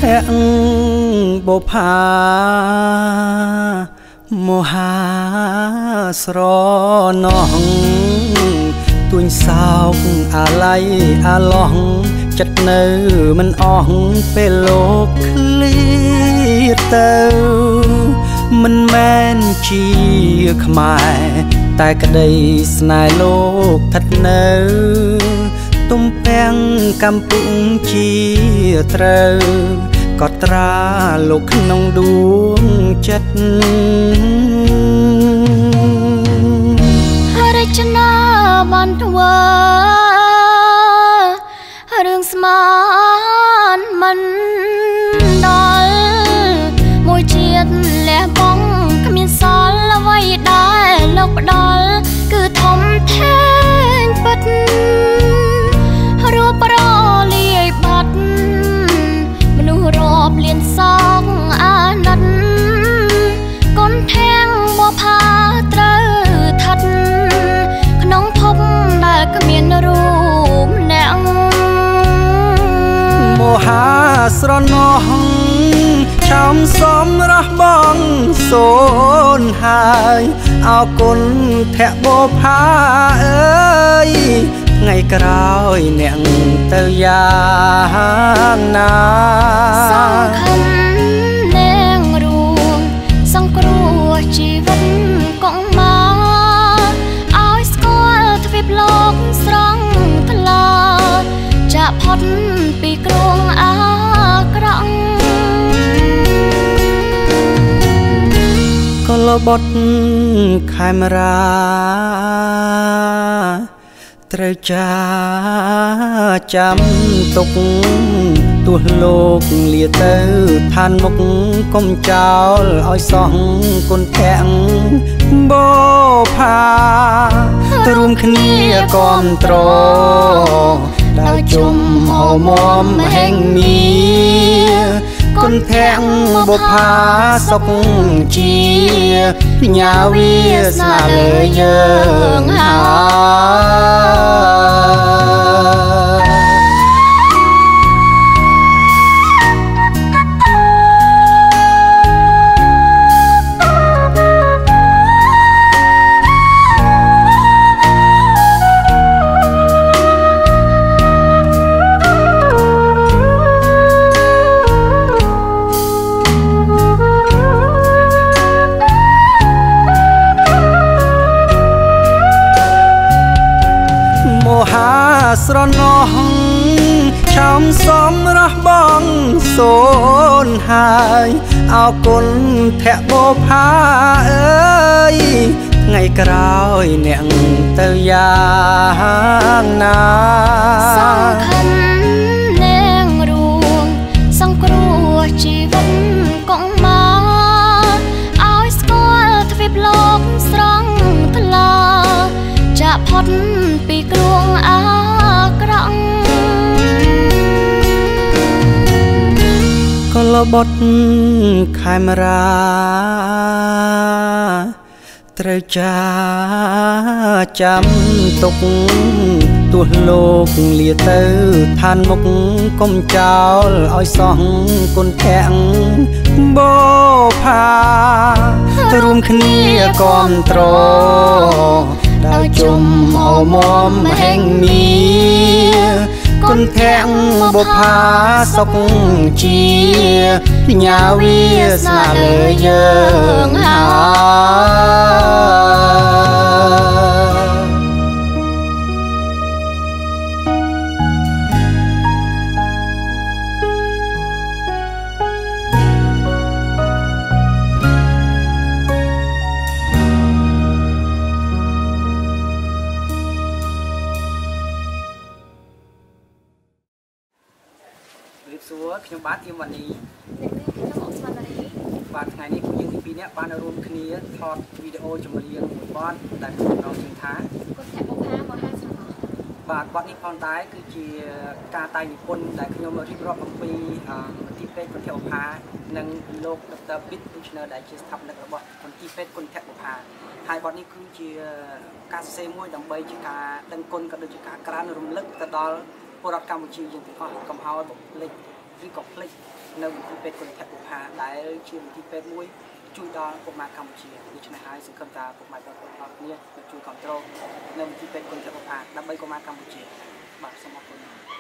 អ្នកបុផាមហាស្រណោះទួញសោកអាល័យអាឡោះចិត្តនៅមិនអស់ពេលលោកឃ្លាតទៅមិនមែនជាខ្មែរតែក្តីស្នេហ៍លោកស្ថិតនៅទំពាំងកម្ពុជាត្រូវកត់ត្រាលោកក្នុងដួងចិត្តរចនាបានធ្វើរឿងស្មានមិនដល់មួយជាតិលះបង់គ្មានសល់អ្វីដែលលោកផ្ដល់គឺធំធេងពិតរូបរលាយបាត់មនុស្សរាប់លានសងអាណិតកូនធាងបផាត្រូវឋិតក្នុងភពដែលគ្មានរូបអ្នកមហាស្រណោះឆោមសំរះបងសូនហើយអរគុណភៈបផាអើយថ្ងៃក្រោយអ្នកទៅយ៉ាងណាសង្ឃឹមនាងរួមសង្គ្រោះជីវិតកុងមកឲ្យស្គាល់ទ្វីបលោកស្រង់ថ្លាចាក់ផុតពីគ្រោងអាក្រក់កលបុតខេមរាត្រូវចាចាំទុកទោះលោកលាទៅឋានមុខកុំចោលឲ្យសោះគុណភៈបផារួមគ្នាគាំទ្រដល់ជុំហោមមហេងមីគុណភៈបផាសុខជាបញ្ញាវាសនាលើយើងស្រណោះឆោមសំរះបងសូនហើយអរគុណភៈបផាអើយថ្ងៃក្រោយអ្នកទៅយ៉ាងណាសង្ឃឹមនាងរួមសង្គ្រោះជីវិតកុងមកឲ្យស្គាល់ទ្វីបលោកស្រង់ថ្លាចាក់ផុតពីគ្រោងអាក្រក់កលបុតខេមរាត្រូវចាចាំទុកទោះលោកលាទៅឋានមុខកុំចោលឲ្យសោះគុណភៈបផារួមគ្នាគាំទ្រដល់ជុំហោមមហេងមីគុណភៈបផាសុខជាបញ្ញាវាសនាលើយើងខ្ញុំបាទទៀមវណ្ណីខ្ញុំអុកស្មាតរីបាទថ្ងៃនេះពួកយើងទី2នាក់បានរួមគ្នាថតវីដេអូចម្រៀងមួយបទដែលខ្ញុំចង់ថាគុណភៈបផាមហាស្រណោះបាទបទនេះផងដែរគឺជាការតែងនិពន្ធដែលខ្ញុំរៀបរាប់អំពីមន្ទីរពេទ្យគុណភៈបផានិងលោកដុកទ័រ Pitt Engineer ដែលជាស្ថាបនិករបស់មន្ទីរពេទ្យគុណភៈបផាហើយបទនេះគឺជាការសរសេរមួយដើម្បីជាការដឹងគុណក៏ដូចជាការក្រើនរំលឹកទៅដល់ពលរដ្ឋកម្ពុជាយើងទាំងអស់កុំឲ្យបំភ្លេចឬក៏ភ្លេចនៅវិធីពេទ្យគុណធបុផាដែលជាវិធីពេទ្យមួយជួយដល់ពុកម៉ែកម្ពុជាដូច្នេះហើយសង្ឃឹមថាពុកម៉ែបងប្អូនអរគ្នាជួយគ្រប់គ្រងនៅវិធីពេទ្យគុណធបុផាដើម្បីកុមារកម្ពុជាបាទសូមអរគុណ